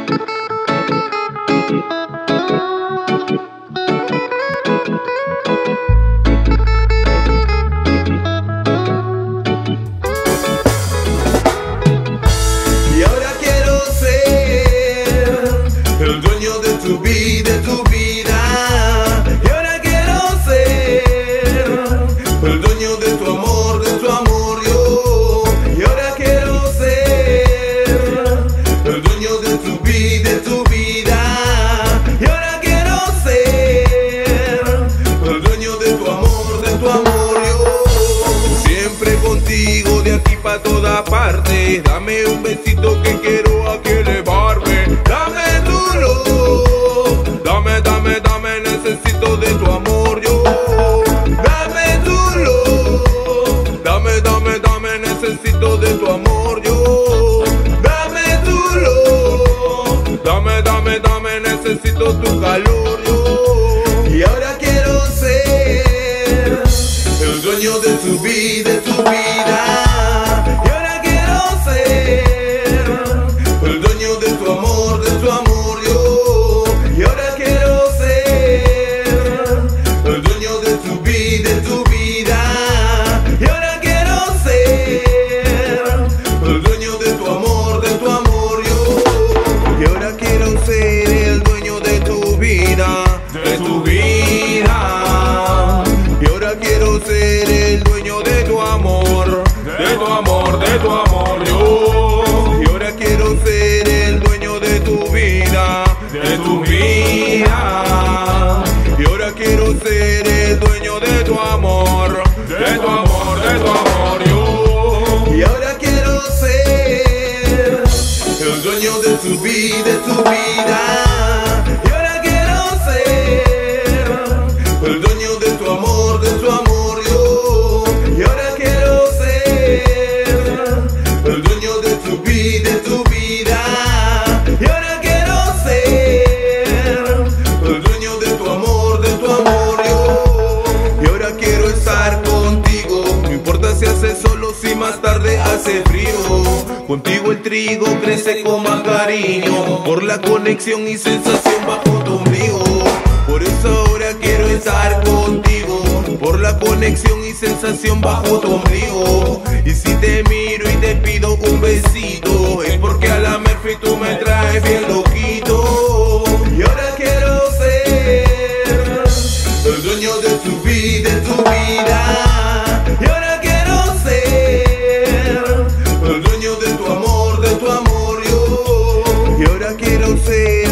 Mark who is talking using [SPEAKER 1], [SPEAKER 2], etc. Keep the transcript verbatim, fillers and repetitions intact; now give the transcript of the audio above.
[SPEAKER 1] Y ahora quiero ser el dueño de tu vida, de tu vida. Y ahora quiero ser el dueño de tu amor, de tu amor yo. Y ahora quiero ser el dueño de tu vida, de tu vida. Y ahora quiero ser el dueño de tu amor, de tu amor yo. Siempre contigo de aquí pa' toda parte. Dame un besito que quiero aquí elevarme. Dame tu luz, dame, dame, dame, necesito de tu amor yo. Dame tu luz, dame, dame, dame, necesito de tu amor yo. Dame tu luz, dame, dame, dame, necesito tu calor yo. Y ahora quiero ser el dueño de tu vida, de tu vida. Y ahora quiero ser el dueño de tu amor, de tu amor yo. Y ahora quiero ser el dueño de tu vida, de tu vida. Y ahora quiero ser el dueño de tu amor, de tu amor yo. Y ahora quiero ser el dueño de tu vida, de tu vida. Y ahora quiero ser el dueño de tu amor, de tu amor, de tu amor yo. Y ahora quiero ser el dueño de tu vida, de tu vida. Y ahora quiero ser el dueño de tu amor, de tu amor, de tu amor yo. Y ahora quiero ser el dueño de tu vida, de tu vida. Y ahora quiero ser el dueño de tu amor, de tu amor yo. Y ahora quiero ser el dueño de tu vida, de tu vida. Y ahora quiero ser el dueño de tu amor, de tu amor yo. Y ahora quiero estar contigo, no importa si hace solo, si más tarde hace frío. Contigo el trigo crece con más cariño, por la conexión y sensación bajo tu ombligo. Por eso ahora quiero estar contigo, por la conexión y sensación bajo tu ombligo. Y si te miro y te pido un besito, es porque a la Murphy tú me traes bien loquito. Y ahora quiero ser el dueño de tu vida, de tu vida. Y ahora quiero ser el dueño de tu amor, de tu amor yo. Y ahora quiero ser